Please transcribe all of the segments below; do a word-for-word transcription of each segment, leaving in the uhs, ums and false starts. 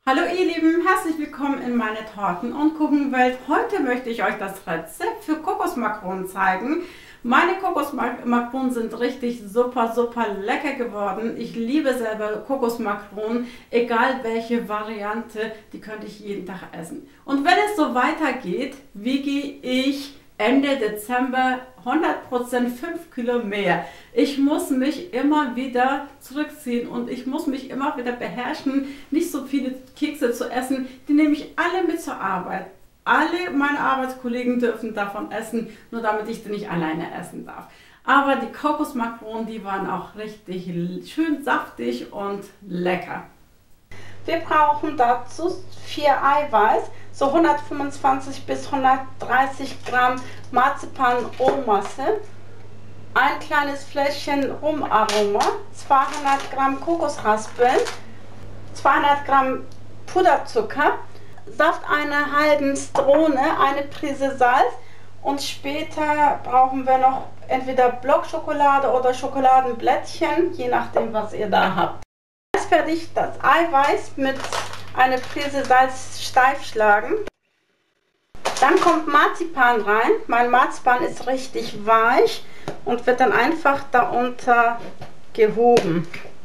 Hallo ihr Lieben, herzlich willkommen in meiner Torten- und Kuchenwelt. Heute möchte ich euch das Rezept für Kokosmakronen zeigen. Meine Kokosmakronen sind richtig super, super lecker geworden. Ich liebe selber Kokosmakronen, egal welche Variante, die könnte ich jeden Tag essen. Und wenn es so weitergeht, wiege ich Ende Dezember hundert Prozent fünf Kilo mehr. Ich muss mich immer wieder zurückziehen und ich muss mich immer wieder beherrschen, nicht so viele Kekse zu essen. Die nehme ich alle mit zur Arbeit. Alle meine Arbeitskollegen dürfen davon essen, nur damit ich die nicht alleine essen darf. Aber die Kokosmakronen, die waren auch richtig schön saftig und lecker. Wir brauchen dazu vier Eiweiß, so hundertfünfundzwanzig bis hundertdreißig Gramm Marzipan-Rohmasse, ein kleines Fläschchen Rumaroma, zweihundert Gramm Kokosraspeln, zweihundert Gramm Puderzucker, Saft einer halben Zitrone, eine Prise Salz und später brauchen wir noch entweder Blockschokolade oder Schokoladenblättchen, je nachdem was ihr da habt. Erst werde ich das Eiweiß mit einer Prise Salz steif schlagen. Dann kommt Marzipan rein. Mein Marzipan ist richtig weich und wird dann einfach darunter gehoben,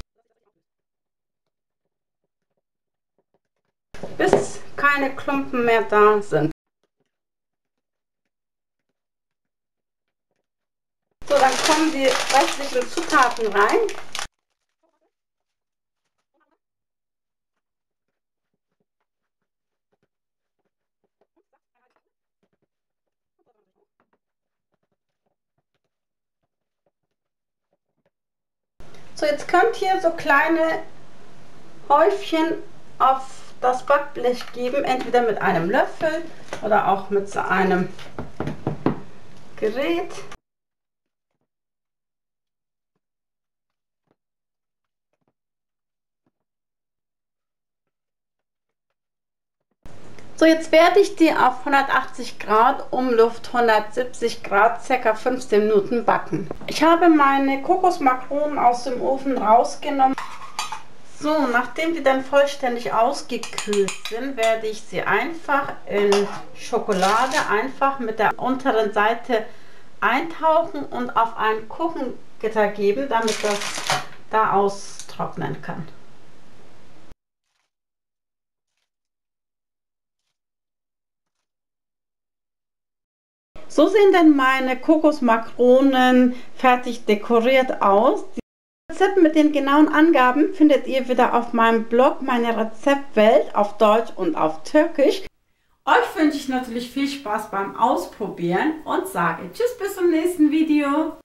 bis keine Klumpen mehr da sind. So, dann kommen die restlichen Zutaten rein. So, jetzt könnt ihr so kleine Häufchen auf das Backblech geben, entweder mit einem Löffel oder auch mit so einem Gerät. So, jetzt werde ich die auf hundertachtzig Grad, Umluft hundertsiebzig Grad, ca. fünfzehn Minuten backen. Ich habe meine Kokosmakronen aus dem Ofen rausgenommen. So, nachdem die dann vollständig ausgekühlt sind, werde ich sie einfach in Schokolade einfach mit der unteren Seite eintauchen und auf ein Kuchengitter geben, damit das da austrocknen kann. So sehen dann meine Kokosmakronen fertig dekoriert aus. Das Rezept mit den genauen Angaben findet ihr wieder auf meinem Blog, meine Rezeptwelt, auf Deutsch und auf Türkisch. Euch wünsche ich natürlich viel Spaß beim Ausprobieren und sage Tschüss bis zum nächsten Video.